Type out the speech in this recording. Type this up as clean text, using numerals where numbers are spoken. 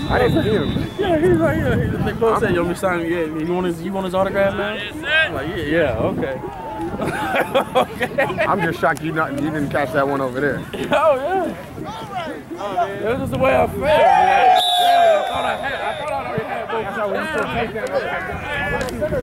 I didn't see him. Yeah, he's like, yeah. They both said, "You want me to sign? Yeah, you want his autograph now?" I'm like, yeah, okay. Okay. I'm just shocked you didn't catch that one over there. Oh yeah. That's just the way I felt. Man. I thought I already had both.